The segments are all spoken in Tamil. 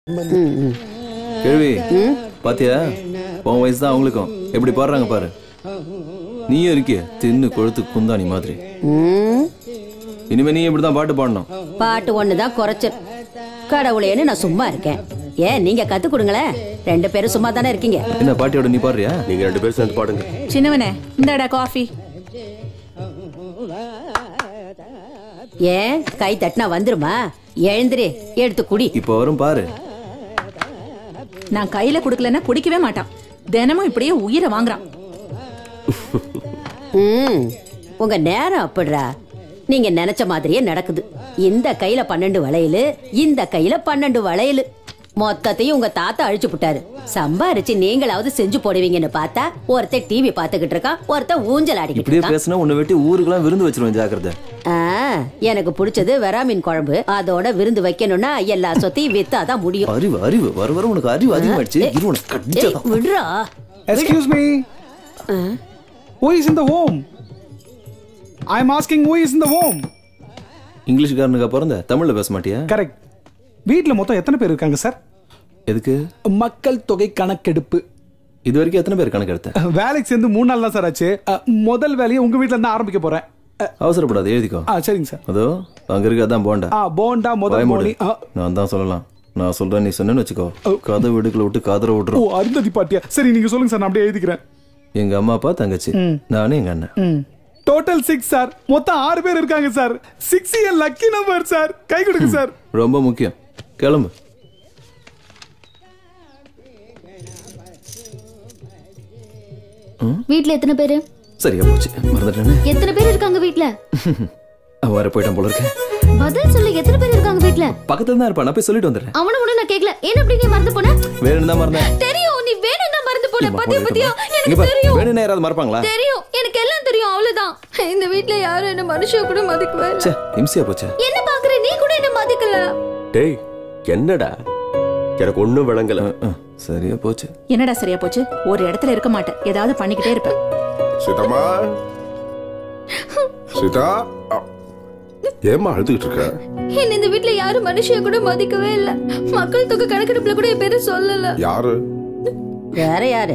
கேள்வி பாத்தியா? உன் வயசு தான் அவங்களுக்கும் எப்படி பாடுறாங்க பாரு. நீயும் இருக்கிய தின்னு கொழுத்து குந்தாணி மாதிரி. இனிமே நீ இப்படிதான் பாட்டு பாடணும். பாட்டு ஒண்ணுதான் குறைச்சல். கடவுளேன்னு நான் சும்மா இருக்கேன். ஏன் நீங்க கத்து கொடுங்களேன். 2 பேரும் சும்மா தானே இருக்கீங்க. என்ன பாட்டியோட நீ பாடுறியா? நீங்க 2 பேரும் சேர்ந்து பாடுங்க. சின்னவனே இந்தடா காஃபி. ஏன் கை தட்டினா வந்துருமா? எழுந்திரு, எடுத்து குடி. இப்ப வரும் பாரு. நான் கையில குடுக்கலன்னா குடிக்கவே மாட்டான். தினமும் இப்படியே உயிரை வாங்குறான். உங்க நேரம் அப்படிடா. நீங்க நினைச்ச மாதிரியே நடக்குது. இந்த கையில 12 வளையலு, இந்த கையில 12 வளையலு. மொத்தத்தையும் உங்க தாத்தா அழிச்சு புட்டாரு. சம்பாரிச்சு நீங்களாவது செஞ்சு போடுவீங்கன்னு பார்த்தா ஒருத்தர் டிவி பாத்துக்கிட்டு இருக்கான், ஒருத்தர் ஊஞ்சல் ஆடிக்கிட்டு இப்படியே இருக்கான். பேசினா உன்னை வெட்டி ஊருக்கெல்லாம் விருந்து வச்சிருவேன், ஜாக்கிரதை. எனக்கு பிடிச்சது வெராமீன் குழம்பு. அதோட விருந்து வைக்கணும்னா எல்லா சொத்தையும் வித்தாதான் முடியும். அறிவு அறிவு வர வர உனக்கு அறிவு அதிகமாயிடுச்சு. விடுறா. Excuse me. Who is in the home? I am asking who is in the home. இங்கிலீஷ்காரனுக்கு பிறந்த தமிழ்ல பேச மாட்டியா? கரெக்ட். வீட்ல மொத்தம் எத்தனை பேர் இருக்காங்க சார்? எதுக்கு? மக்கள் தொகை கணக்கெடுப்பு. இது வரைக்கும் எத்தனை பேர் கணக்கு எடுத்த? வேலைக்கு சேர்ந்து 3 நாள் தான் சார் ஆச்சு. முதல் வேலையை உங்க வீட்ல இருந்து ஆரம்பிக்க போறேன். அவசரப்படாது, எழுதிக்கோ. சரிங்க சார். அதோ அங்க இருக்கு, அதான் போண்டா. போண்டா முதல் போனி. நான் தான் சொல்லலாம். நான் சொல்றேன், நீ சொன்னேன்னு வச்சுக்கோ. கதை வீடுக்குள்ள விட்டு காதற விட்டுரும். ஓ, அருந்ததி பாட்டியா? சரி நீங்க சொல்லுங்க சார், நான் அப்படியே எழுதிக்கிறேன். எங்க அம்மா அப்பா தங்கச்சி, நானே எங்க அண்ணன். Total 6 sir. மொத்தம் 6 பேர் இருக்காங்க sir. 6 a lucky number sir. கை கொடுங்க சார். ரொம்ப முக்கியம். கிளம்பு. வீட்ல எத்தனை பேரு? சரியா போச்சு, மறந்துட்டேனே. எத்தனை பேர் இருக்காங்க வீட்ல? வர போயிட்டான் போல இருக்கு. பதில் சொல்லு, எத்தனை பேர் இருக்காங்க வீட்ல? பக்கத்துல தான் இருப்பான், நான் போய் சொல்லிட்டு வந்துடுறேன். அவன முன்ன நான் கேக்கல. ஏன் அப்படி நீ மறந்து போன? வேணும்னு தான் மறந்தேன். தெரியும், நீ வேணும்னு தான் மறந்து போன. பத்தியா எனக்கு தெரியும். வேணும்னு யாராவது மறப்பாங்களா? தெரியும், எனக்கு எல்லாம் தெரியும். அவ்வளவுதான். இந்த வீட்ல யாரும் என்ன மனுஷன் கூட மதிக்கவே இல்ல. ச்சே, இம்சியா போச்சு. என்ன பாக்குற? நீ கூட என்ன மதிக்கல. டேய், என்னடா? எனக்கு ஒண்ணும் விளங்கல. சரியா போச்சு. என்னடா சரியா போச்சு? ஒரு இடத்துல இருக்க மாட்டேன், ஏதாவது பண்ணிக்கிட்டே இருப்பேன். சீதாமா, சீதா, ஏமா அழுதுகிட்டு இருக்க? என்ன இந்த வீட்ல யாரும் மனுஷன் கூட மதிக்கவே இல்ல. மக்கள் தொகை கணக்கெடுப்புல கூட என் பேரை சொல்லல. யாரு? வேற யாரு?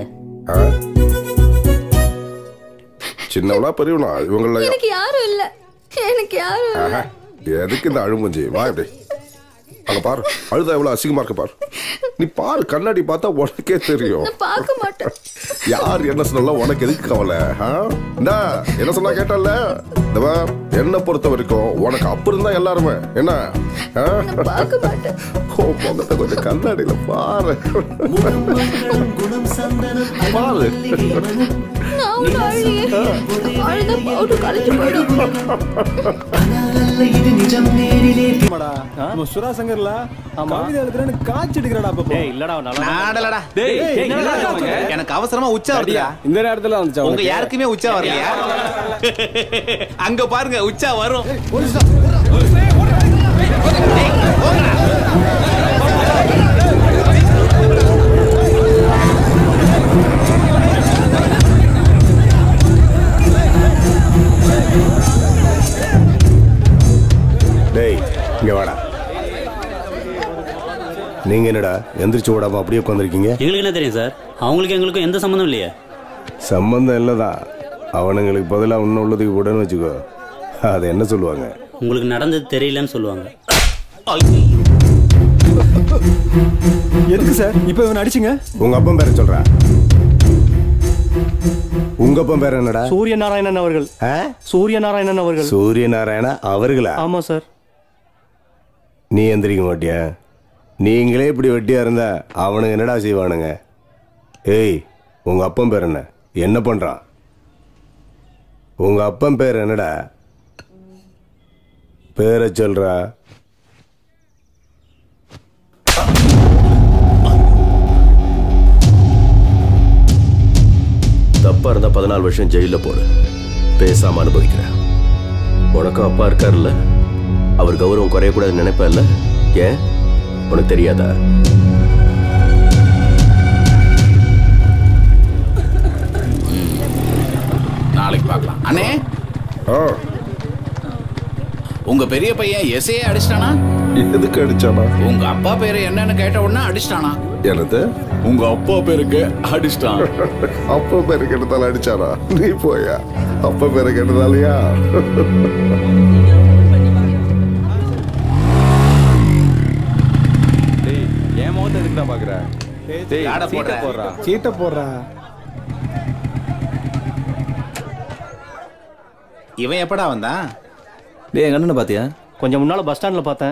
சின்னவளா பெரியவனா? இவங்கள எனக்கு யாரும் இல்ல. எனக்கு யாரும் இல்ல. எதுக்கு இந்த அழுமஞ்சி? வா இப்படி. அங்க பாரு, அழுதா எவ்வளவு அசிங்கமா இருக்கு பாரு. நீ பாரு, கண்ணாடி பார்த்தா உனக்கே தெரியும். நான் பார்க்க மாட்டேன். யார் என்ன சொன்னாலும் உனக்கு எதுக்கு கவலை? என்ன சொன்னா கேட்டல? என்ன பொறுத்த வரைக்கும் உனக்கு அப்புறம் தான் எல்லாருமே. என்ன பார்க்க மாட்டேன். முகத்தை கொஞ்சம் கண்ணாடியில பாரு. பாரு. எனக்கு அவசரமா உச்சா வருதியா? இந்த நேரத்துல வந்துச்சா? உங்க யாருக்குமே உச்சா வரலையா? அங்க பாருங்க, உச்சா வரும். டேய், இங்க வாடா. நீங்க என்னடா எந்திரிச்சு ஓடாம அப்படியே உட்காந்துருக்கீங்க? எங்களுக்கு என்ன தெரியும் சார்? அவங்களுக்கு எங்களுக்கும் எந்த சம்மந்தம் இல்லையே. சம்பந்தம் இல்லதான். அவனுங்களுக்கு பதிலா இன்னும் உள்ளதுக்கு கூடன்னு வச்சுக்கோ. அது என்ன சொல்லுவாங்க? உங்களுக்கு நடந்தது தெரியலன்னு சொல்லுவாங்க. எதுக்கு சார் இப்ப இவன் அடிச்சிங்க? உங்க அப்பன் பேரை சொல்ற. உங்க அப்பன் பேர் என்னடா? சூரிய நாராயணன் அவர்கள். சூரிய நாராயணன் அவர்கள். சூரிய நாராயண அவர்களா? ஆமா சார். நீ எந்திரிக்க மாட்டியா? நீங்களே இப்படி வெட்டியா இருந்தா அவனுங்க என்னடா செய்வானுங்க? ஏய், உங்க அப்பன் பேர் என்ன? என்ன பண்றான்? உங்க அப்பன் பேர் என்னடா? பேரை சொல்றா. தப்பா இருந்தா 14 வருஷம் ஜெயில போடு. பேசாம அனுபவிக்கிறேன். உனக்கும் அப்பா இருக்காருல்ல, அவர் கௌரவம் குறையக்கூடாதுன்னு நினைப்பல்ல? ஏன் உனக்கு தெரியாதா? நாளைக்கு பார்க்கலாம். அண்ணே, உங்க பெரிய பையன் எஸ்ஐயே அடிச்சிட்டானா? எதுக்கு அடிச்சானா? உங்க அப்பா பேரு என்னன்னு கேட்ட உடனே அடிச்சிட்டானா? என்னது? உங்க அப்பா பேருக்கு அடிச்சிட்டான். அப்பா பேரு கேட்டதால அடிச்சானா? நீ போயா, அப்பா பேரு கேட்டதாலயா? ஏன் மோத்த எதுக்குடா பாக்குற? சீட்டை போடுறா. இவன் எப்படா வந்தான்? டேய் எங்க அண்ணனை பாத்தியா? கொஞ்சம் முன்னால பஸ் ஸ்டாண்ட்ல பார்த்தேன்.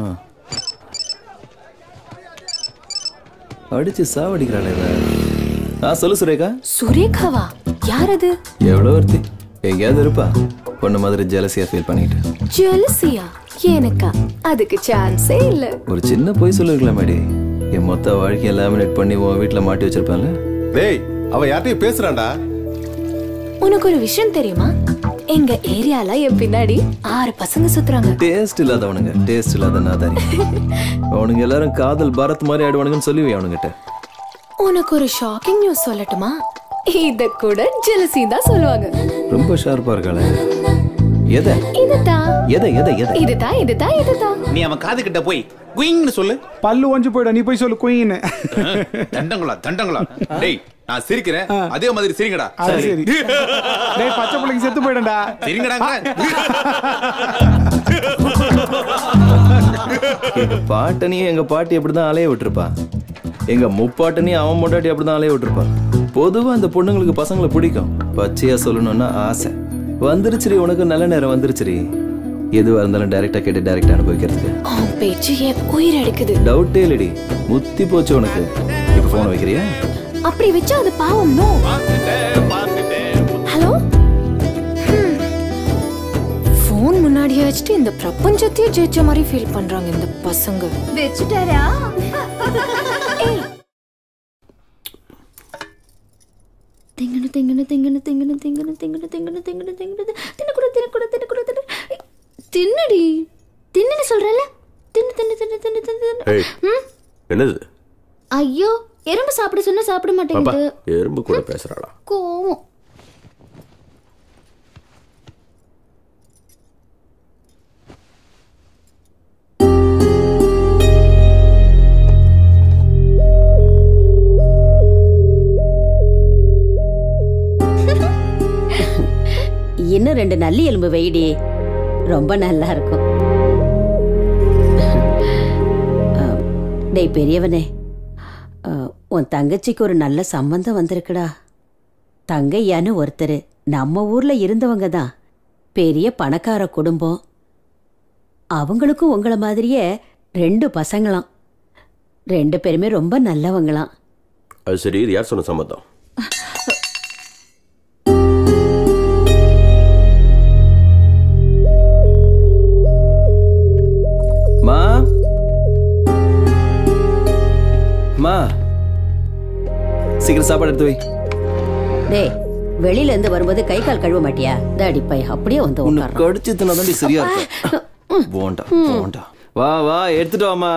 அடிச்சு சாவடிக்கிறாளே. சொல்லு சுரேகா. சுரேகாவா? யார் அது? எவ்வளோ ஒருத்தி எங்கேயாவது இருப்பா, பொண்ணு மாதிரி ஜெலசியா ஃபீல் பண்ணிட்டு. ஜெலசியா? எனக்கா? அதுக்கு சான்ஸே இல்ல. ஒரு சின்ன பொய் சொல்லிருக்கலாமேடி. என் மொத்த வாழ்க்கையை லேமினேட் பண்ணி உன் வீட்டில் மாட்டி வச்சிருப்பான்ல. டேய் அவ யார்ட்டையும் பேசுறான்டா. உனக்கு ஒரு விஷயம் தெரியுமா? எங்க ஏரியால என் பின்னாடி 6 பசங்க சுத்துறாங்க. டேஸ்ட் இல்லாதவனுங்க, டேஸ்ட் இல்லாத நாதாரி. அவனுங்க எல்லாரும் காதல் பாரத் மாதிரி ஆடுவானுங்கன்னு சொல்லுவேன் அவனுங்கிட்ட. உனக்கு ஒரு ஷாக்கிங் நியூஸ் சொல்லட்டுமா? இத கூட ஜெலசி தான் சொல்லுவாங்க. ரொம்ப ஷார்ப்பா இருக்காளே. எதை? இதுதான். எதை எதை எதை? இதுதான் இதுதான் இதுதான். நீ அவன் காது கிட்ட போய் குயிங்னு சொல்லு. பல்லு ஒஞ்சு போய்டா, நீ போய் சொல்லு குயின்னு. தண்டங்களா தண்டங்களா. டேய் நான் சிரிக்கிறேன், அதே மாதிரி சிரிங்கடா. சரி. டேய் பச்சை பிள்ளைக்கு செத்து போய்டா. சிரிங்கடாங்க. எங்க பாட்டனையும் எங்க பாட்டி அப்படிதான் அலைய விட்டுருப்பா. எங்க முப்பாட்டனையும் அவன் முட்டாட்டி அப்படிதான் அலைய விட்டுருப்பா. பொதுவா அந்த பொண்ணுங்களுக்கு பசங்களை பிடிக்கும். பச்சையா சொல்லணும்னா ஆசை. வந்துருச்சுரி, உனக்கு நல்ல நேரம் வந்துருச்சுரி. எதுவா இருந்தாலும் டைரக்டா கேட்டு டைரக்டா அனுபவிக்கிறதுக்கு. பேச்சு உயிர் எடுக்குது. டவுட்டே இல்லடி, முத்தி போச்சு உனக்கு. இப்ப போன் வைக்கிறியா? அப்படி வச்சா அது பாவம். நோ. ஹலோ, போன் முன்னாடியே வச்சுட்டு இந்த பிரபஞ்சத்தையே ஜெயிச்ச மாதிரி ஃபீல் பண்றாங்க இந்த பசங்க. வெச்சுட்டாரா? திங்கன திங்கன திங்கன திங்கன திங்கன திங்கன திங்கன திங்கன திங்கன தின்னக்கூட தின்னக்கூட தின்னக்கூட தின்ன தின்னடி தின்னு சொல்றல. தின்னு தின்னு தின்னு தின்னு தின்னு. என்னது? ஐயோ, எறும்பு சாப்பிட சொன்னா சாப்பிட மாட்டேங்குது. எறும்பு கூட பேசுறாளா? கோவம். இன்னும் 2 நல்லி எலும்பு வெயிடி, ரொம்ப நல்லா இருக்கும். டேய் பெரியவனே, உன் தங்கச்சிக்கு ஒரு நல்ல சம்பந்தம் வந்திருக்குடா. தங்கையான்னு ஒருத்தர் நம்ம ஊர்ல இருந்தவங்க தான். பெரிய பணக்கார குடும்பம். அவங்களுக்கும் உங்களை மாதிரியே 2 பசங்களாம். 2 பேருமே ரொம்ப நல்லவங்களாம். அது சரி, இது யார் சொன்ன சம்மதம்? சீக்கிரம் சாப்பாடு எடுத்து வை. டேய், வெளியில இருந்து வரும்போது கை கால் கழுவ மாட்டியா? தாடி பை அப்படியே வந்து உட்கார்றா. கடிச்சு தின்னாதான் சரியா இருக்கும். போண்டா போண்டா. வா வா எடுத்துட்டு வாமா.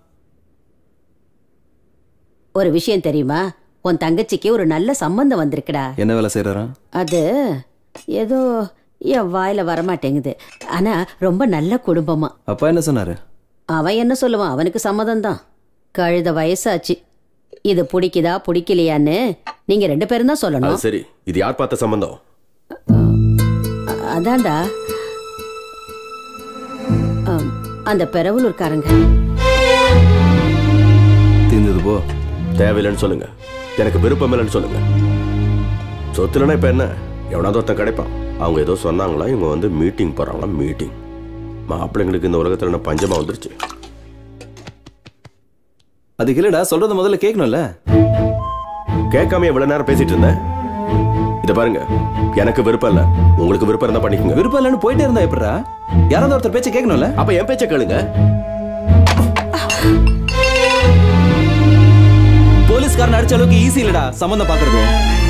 ஒரு விஷயம் தெரியுமா? உன் தங்கச்சிக்கு ஒரு நல்ல சம்பந்தம் வந்திருக்குடா. என்ன வேலை செய்யறாரா? அது ஏதோ என் வாயில வரமாட்டேங்குது. ஆனா ரொம்ப நல்ல குடும்பமா. அப்பா என்ன சொன்னாரு? அவன் என்ன சொல்லுவான், அவனுக்கு சம்மதம் தான். கழுத வயசாச்சு. இது பிடிக்குதா பிடிக்கலையான்னு நீங்க 2 பேரும் தான் சொல்லணும். சரி, இது யார் பார்த்த சம்பந்தம்? அதான்டா அந்த பெரவலூர்காரங்க. தீர்ந்தது போ. தேவையில்லைன்னு சொல்லுங்க, எனக்கு விருப்பம் இல்லைன்னு சொல்லுங்க. சொத்துலன்னா இப்ப என்ன, எவனாவது ஒருத்தன் கிடைப்பான். அவங்க ஏதோ சொன்னாங்களா, இவங்க வந்து மீட்டிங் போறாங்களா. மீட்டிங் மாப்பிள்ளைங்களுக்கு இந்த உலகத்துல என்ன பஞ்சமா வந்துருச்சு. அதுக்கு இல்லடா, சொல்றத முதல்ல கேட்கணும்ல. கேட்காம இவ்வளவு நேரம் பேசிட்டு இருந்தேன். இத பாருங்க, எனக்கு விருப்பம் இல்ல, உங்களுக்கு விருப்பம் இருந்தா பண்ணிக்கோங்க. விருப்பம் இல்லைன்னு போயிட்டே இருந்தா எப்படா? யாராவது ஒருத்தர் பேச்ச கேட்கணும்ல. அப்ப என் பேச்ச கேளுங்க. போலீஸ்காரன் அடிச்ச அளவுக்கு ஈஸி இல்லடா சம்பந்தம் பாக்குறது.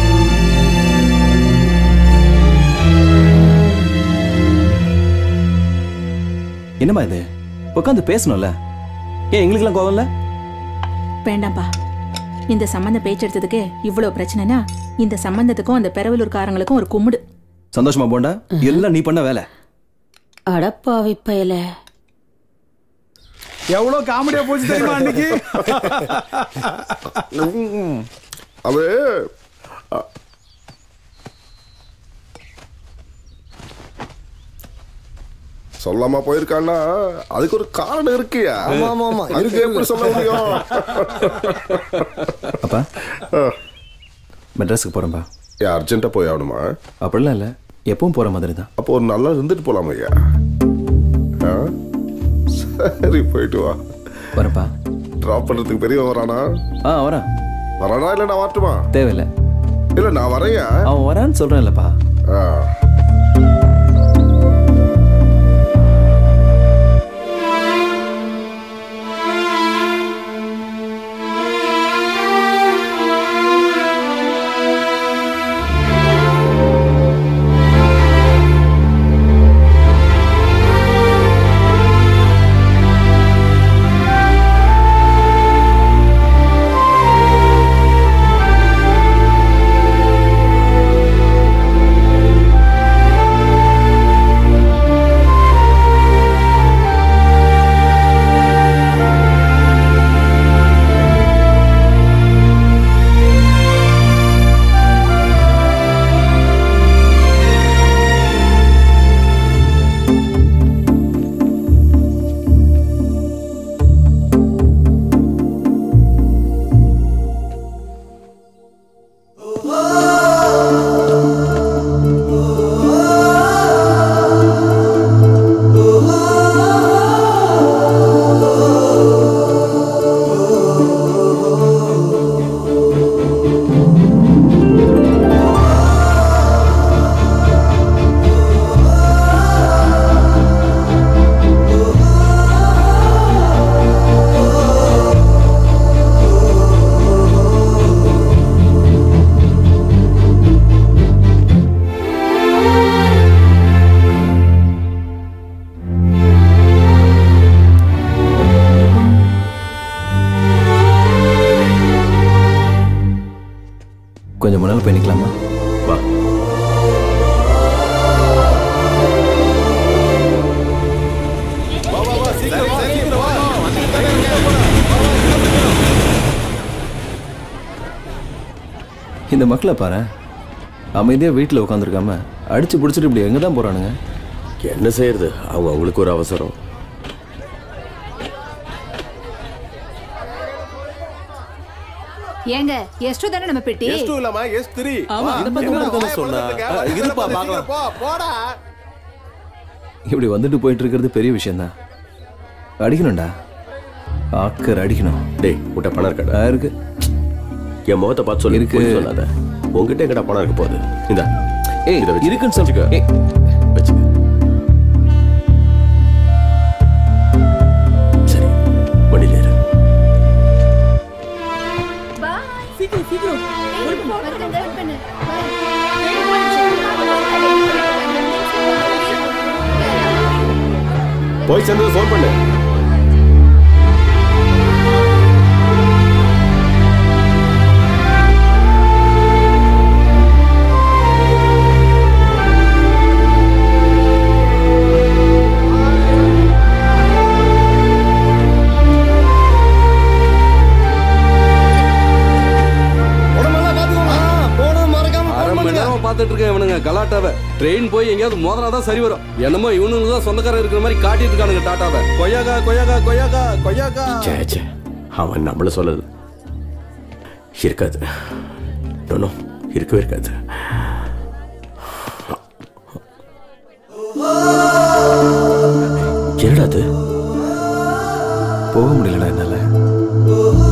என்னமா இது? உட்காந்து பேசணும்ல. ஏன் எங்களுக்கெல்லாம் கோவம் இல்ல? வேண்டாம்பா, இந்த சம்பந்த பேச்செடுத்ததுக்கு இவ்வளவு பிரச்சனைனா இந்த சம்பந்தத்துக்கும் அந்த பெரவலூர்காரங்களுக்கும் ஒரு கும்பிடு. சந்தோஷமா போண்டா, எல்லாம் நீ பண்ண வேலை. அடப்பாவி பயல, எவ்வளவு காமெடியா போச்சு தெரியுமா அன்னைக்கு? அது சொல்லாம போயிருக்கான்னா அதுக்கு ஒரு காரணம் இருக்கியா? அதுக்கு எப்படி சொல்ல முடியும்? அப்பா மெட்ராஸுக்கு போறேன்பா. அர்ஜென்ட்டா போய் ஆகணுமா? அப்படிலாம் இல்லை, எப்பவும் போற மாதிரி தான். அப்போ ஒரு நல்லா இருந்துட்டு போலாம் ஐயா. சரி போயிட்டு வா. வரப்பா. ட்ராப் பண்றதுக்கு பெரிய வரானா? வரான். வரானா இல்லை நான் வரட்டுமா? தேவையில்லை. இல்லை நான் வரையா. அவன் வரான்னு சொல்றேன் இல்லப்பா. கொஞ்சம் முன்னால் போய் நிற்கலாமா? வா. இந்த மக்களை பாரு, அமைதியாக வீட்டில் உட்காந்துருக்காம அடிச்சு பிடிச்சிட்டு இப்படி எங்கே தான் போகிறானுங்க? என்ன செய்யறது, அவங்க அவங்களுக்கு ஒரு அவசரம். ஏங்க எஸ்டு தானே நம்ம பெட்டி? எஸ்டு இல்லமா S3. ஆமா இந்த பக்கம் தான சொன்னா. இருப்பா பார்க்கலாம். போடா. இப்படி வந்துட்டு போயிட்டு இருக்கிறது பெரிய விஷயம் தான். அடிக்கணும்டா. ஆக்கர் அடிக்கணும். டேய் உட்ட பணம் இருக்கடா? இருக்கு. என் முகத்தை பார்த்து சொல்லி இருக்கு சொல்லாத. உங்ககிட்ட எங்கடா பணம் இருக்க போகுது? இந்தா. ஏய் இத இருக்குன்னு சொல்லுங்க. ஏய் வெச்சுக்க. சரி வண்டியில ஏறு. சீக்கிரம் போய் சேர்ந்து ஃபோன் பண்ணு. பார்த்துட்டு இருக்கேன் இவனுங்க கலாட்டாவை. ட்ரெயின் போய் எங்கேயாவது மோதனாதான் சரி வரும். என்னமோ இவனுங்க தான் சொந்தக்காரன் இருக்கிற மாதிரி காட்டிட்டு இருக்கானுங்க டாட்டாவை. கொய்யாக்கா கொய்யாக்கா கொய்யாக்கா கொய்யாக்கா. சே அவன் நம்மள சொல்லல இருக்காது. இருக்கவே இருக்காது. என்னடா அது? போக முடியலடா என்னால.